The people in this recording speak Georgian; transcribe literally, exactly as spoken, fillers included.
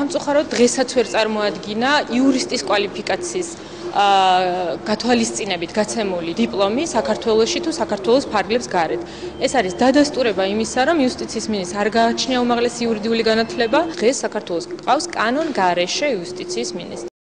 სამწუხაროდ დღესაც ვერ წარმოადგინა იურისტის კვალიფიკაციის გათვალისწინებით გაცემული დიპლომი საქართველოში თუ საქართველოს ფარგლებს გარეთ. ეს არის დადასტურება იმისა, რომ იუსტიციის მინისტრს არ გააჩნია უმაღლესი იურიდიული განათლება, დღეს საქართველოს ყავს კანონგარეშე იუსტიციის მინისტრი.